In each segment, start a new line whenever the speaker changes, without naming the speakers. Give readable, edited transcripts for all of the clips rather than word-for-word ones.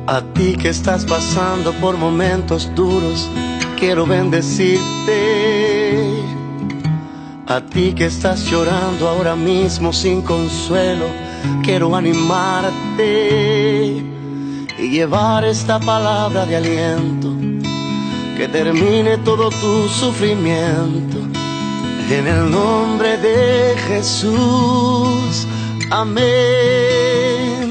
A ti que estás pasando por momentos duros, quiero bendecirte. A ti que estás llorando ahora mismo sin consuelo, quiero animarte y llevar esta palabra de aliento que termine todo tu sufrimiento. En el nombre de Jesús, amén.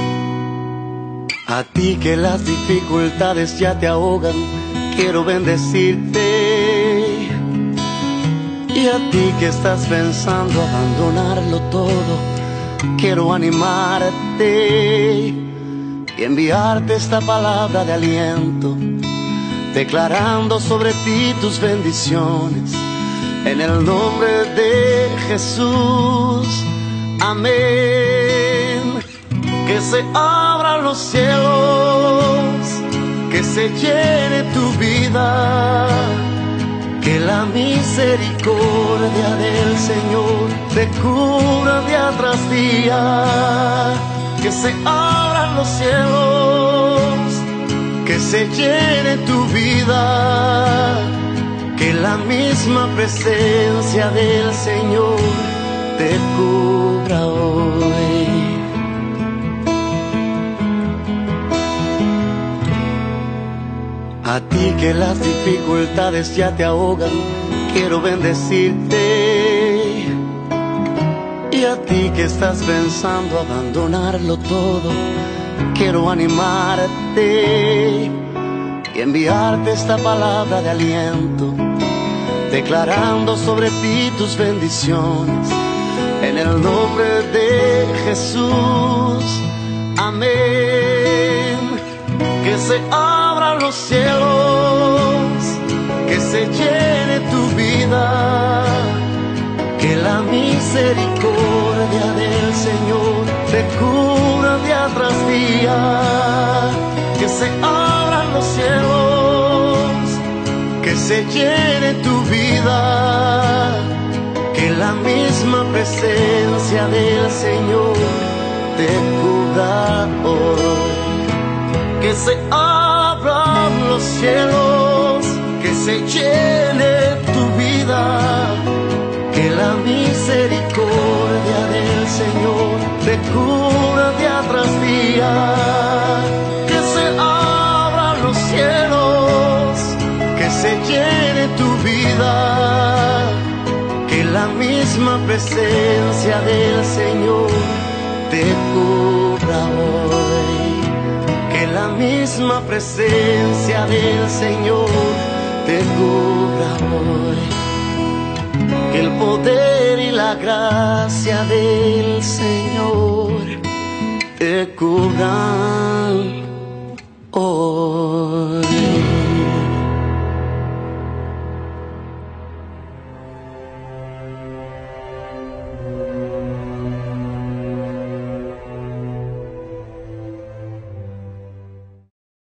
A ti que las dificultades ya te ahogan, quiero bendecirte. Y a ti que estás pensando abandonarlo todo, quiero animarte y enviarte esta palabra de aliento, declarando sobre ti tus bendiciones. En el nombre de Jesús, amén. Que se abran los cielos, que se llene tu vida, que la misericordia del Señor te cubra día tras día. Que se abran los cielos, que se llene tu vida, que la misma presencia del Señor te cubra hoy. A ti que las dificultades ya te ahogan, quiero bendecirte. Y a ti que estás pensando abandonarlo todo, quiero animarte y enviarte esta palabra de aliento, declarando sobre ti tus bendiciones. En el nombre de Jesús, amén. Que se abran los cielos, que se llene tu vida, que la misericordia del Señor te cubra día tras día. Que se abran los cielos, que se llene tu vida, que la misma presencia del Señor te cubra hoy. Que se abran los cielos, que se llene tu vida, que la misericordia del Señor te cubra día tras día. Que se abran los cielos, que se llene tu vida, que la misma presencia del Señor te cubra hoy. Que la misma presencia del Señor te cubra hoy. Que el poder y la gracia del Señor te cubran.